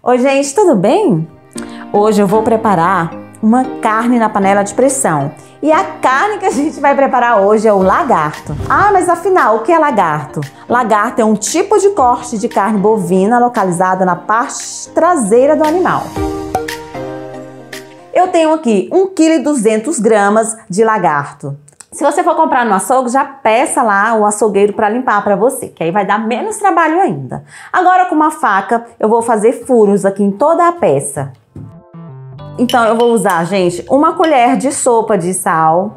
Oi gente, tudo bem? Hoje eu vou preparar uma carne na panela de pressão. E a carne que a gente vai preparar hoje é o lagarto. Ah, mas afinal, o que é lagarto? Lagarto é um tipo de corte de carne bovina localizada na parte traseira do animal. Eu tenho aqui 1,2 kg de lagarto. Se você for comprar no açougue, já peça lá o açougueiro para limpar para você, que aí vai dar menos trabalho ainda. Agora com uma faca eu vou fazer furos aqui em toda a peça. Então eu vou usar, gente, 1 colher de sopa de sal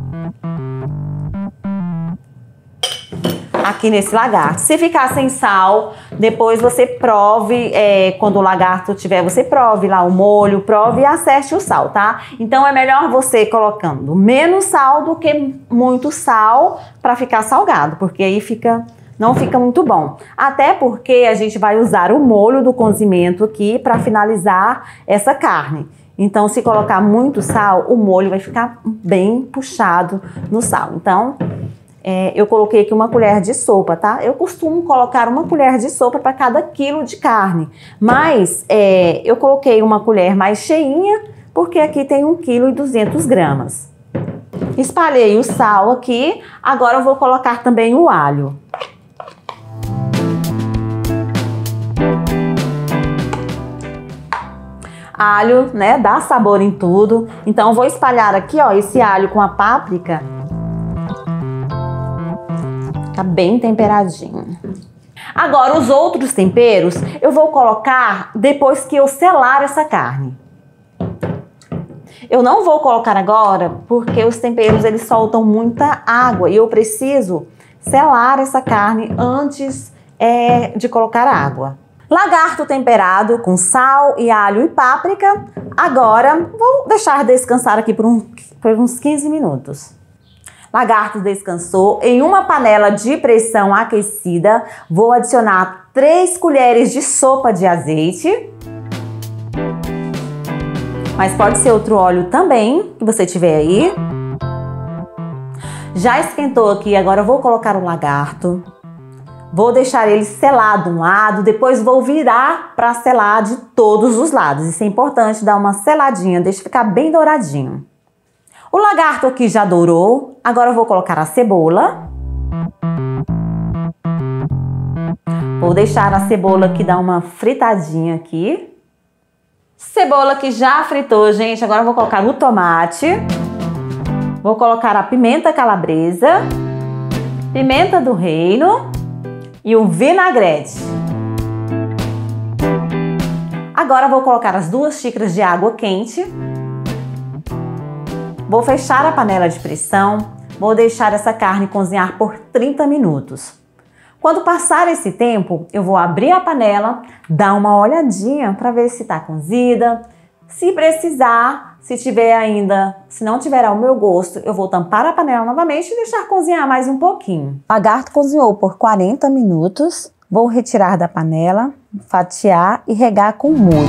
aqui nesse lagarto. Se ficar sem sal, depois você prove, quando o lagarto tiver, você prove lá o molho, prove e acerte o sal, tá? Então é melhor você colocando menos sal do que muito sal para ficar salgado, porque aí não fica muito bom. Até porque a gente vai usar o molho do cozimento aqui para finalizar essa carne. Então, se colocar muito sal, o molho vai ficar bem puxado no sal. Então, eu coloquei aqui 1 colher de sopa, tá? Eu costumo colocar 1 colher de sopa para cada quilo de carne. Mas, eu coloquei 1 colher mais cheinha, porque aqui tem 1,2 kg. Espalhei o sal aqui. Agora eu vou colocar também o alho. Alho, né, dá sabor em tudo. Então eu vou espalhar aqui, ó, esse alho com a páprica. Tá bem temperadinho. Agora os outros temperos eu vou colocar depois que eu selar essa carne. Eu não vou colocar agora porque os temperos eles soltam muita água e eu preciso selar essa carne antes de colocar água. Lagarto temperado com sal e alho e páprica. Agora vou deixar descansar aqui por uns 15 minutos. Lagarto descansou. Em uma panela de pressão aquecida, vou adicionar 3 colheres de sopa de azeite. Mas pode ser outro óleo também, que você tiver aí. Já esquentou aqui, agora eu vou colocar o lagarto. Vou deixar ele selar de um lado, depois vou virar para selar de todos os lados. Isso é importante, dar uma seladinha, deixa ficar bem douradinho. O lagarto aqui já dourou, agora eu vou colocar a cebola. Vou deixar a cebola aqui dar uma fritadinha aqui. Cebola que já fritou, gente, agora eu vou colocar o tomate. Vou colocar a pimenta calabresa, pimenta do reino e o vinagrete. Agora vou colocar as 2 xícaras de água quente. Vou fechar a panela de pressão. Vou deixar essa carne cozinhar por 30 minutos. Quando passar esse tempo, eu vou abrir a panela, dar uma olhadinha para ver se está cozida. Se precisar, se não tiver ao meu gosto, eu vou tampar a panela novamente e deixar cozinhar mais um pouquinho. O lagarto cozinhou por 40 minutos. Vou retirar da panela, fatiar e regar com molho.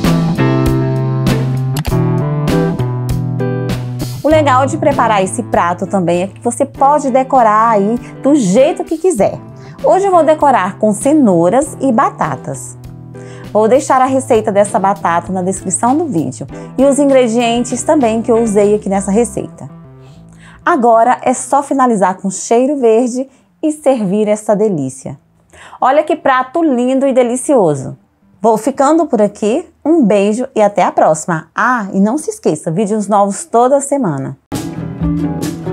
O legal de preparar esse prato também é que você pode decorar aí do jeito que quiser. Hoje eu vou decorar com cenouras e batatas. Vou deixar a receita dessa batata na descrição do vídeo e os ingredientes também que eu usei aqui nessa receita. Agora é só finalizar com cheiro verde e servir essa delícia. Olha que prato lindo e delicioso! Vou ficando por aqui, um beijo e até a próxima! Ah, e não se esqueça, vídeos novos toda semana!